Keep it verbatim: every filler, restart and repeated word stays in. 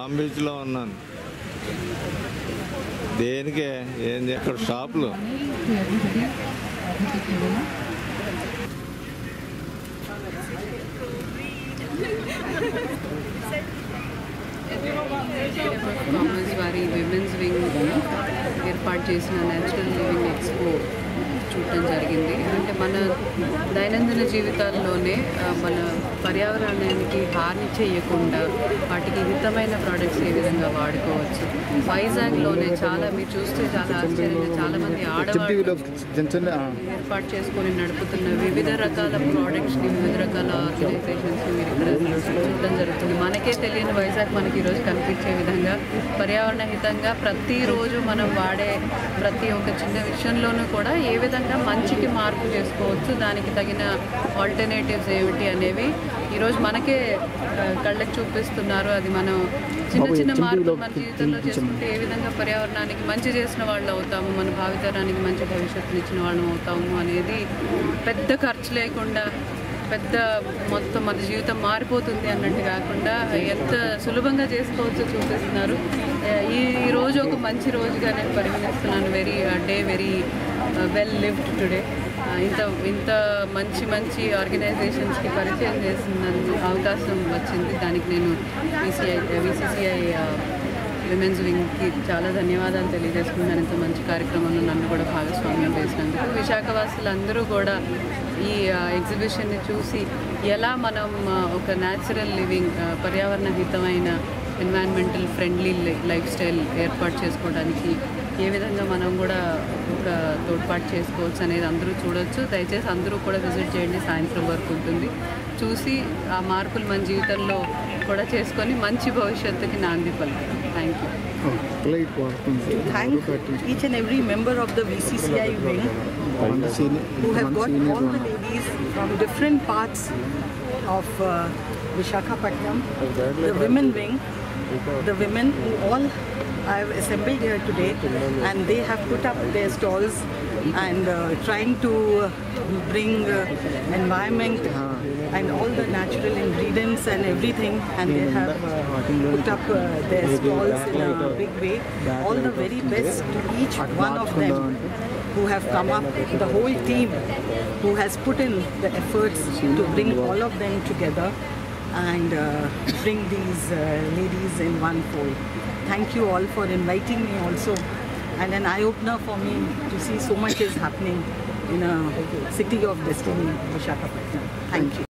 Palm బీచ్లో ఉన్నాను. దేనికే ఏంది అక్కడ షాపులు. కామర్స్ వారి విమెన్స్ వింగ్ ఏర్పాటు చేసిన న్యాచురల్ లివింగ్ ఎక్స్పో చూడటం జరిగింది. అంటే మన దైనందిన జీవితాల్లోనే మన పర్యావరణానికి హాని చేయకుండా వాటికి హితమైన ప్రోడక్ట్స్ ఏ విధంగా వాడుకోవచ్చు. వైజాగ్లోనే చాలా మీరు చూస్తే చాలా ఆశ్చర్యంగా చాలామంది ఆడవాళ్ళు ఏర్పాటు చేసుకొని నడుపుతున్న వివిధ రకాల ప్రోడక్ట్స్ని వివిధ రకాల ఆర్గనైజేషన్స్ని మీరు ఇక్కడ చూడటం జరుగుతుంది. మనకే తెలియని వైజాగ్ మనకి ఈరోజు కనిపించే విధంగా పర్యావరణ హితంగా ప్రతిరోజు మనం వాడే ప్రతి ఒక్క చిన్న విషయంలోనూ కూడా ఏ విధంగా మంచికి మార్పు చేసుకోవచ్చు, దానికి తగిన ఆల్టర్నేటివ్స్ ఏమిటి అనేవి ఈరోజు మనకే కళ్ళకి చూపిస్తున్నారు. అది మనం చిన్న చిన్న మార్పులు మన జీవితంలో చేసుకుంటే ఏ విధంగా పర్యావరణానికి మంచి చేసిన వాళ్ళు అవుతాము, మన భావితరానికి మంచి భవిష్యత్తుని ఇచ్చిన వాళ్ళం అవుతాము అనేది పెద్ద ఖర్చు లేకుండా పెద్ద మొత్తం మన జీవితం మారిపోతుంది అన్నట్టు కాకుండా ఎంత సులభంగా చేసుకోవచ్చో చూపిస్తున్నారు. ఈ రోజు ఒక మంచి రోజుగా నేను పరిగణిస్తున్నాను. Very day very well lived today. ఇంత ఇంత మంచి మంచి ఆర్గనైజేషన్స్కి పరిచయం చేసిన అవకాశం వచ్చింది. దానికి నేను విసిఐ విసిసిఐ విమెన్స్ వింగ్కి చాలా ధన్యవాదాలు తెలియజేసుకున్నాను. ఇంత మంచి కార్యక్రమంలో నన్ను కూడా భాగస్వామ్యం చేసినందుకు. విశాఖవాసులందరూ కూడా ఈ ఎగ్జిబిషన్ని చూసి ఎలా మనం ఒక న్యాచురల్ లివింగ్ పర్యావరణ హితమైన ఎన్వైరన్మెంటల్ ఫ్రెండ్లీ లైఫ్ స్టైల్ ఏర్పాటు చేసుకోవడానికి ఏ విధంగా మనం కూడా ఒక తోడ్పాటు చేసుకోవచ్చు అనేది అందరూ చూడవచ్చు. దయచేసి అందరూ కూడా విజిట్ చేయండి. సాయంత్రం వరకు ఉంటుంది. చూసి ఆ మార్పులు మన జీవితంలో కూడా చేసుకొని మంచి భవిష్యత్తుకి నాంది పలుకుతాం. Thank you. Thank each and every member of the V C C I wing who have got all the ladies from different parts of uh, Visakhapatnam, the women wing, the women who all have assembled here today, and they have put up their stalls and uh, trying to bring uh, environment and all the natural ingredients and everything, and they have uh, put up uh, their stalls in a big way. All the very best to each one of them who have come up, the whole team who has put in the efforts to bring all of them together and uh, bring these uh, ladies in one fold. Thank you all for inviting me also, and an eye-opener for me to see so much is happening in a city of destiny, Visakhapatnam. Thank you.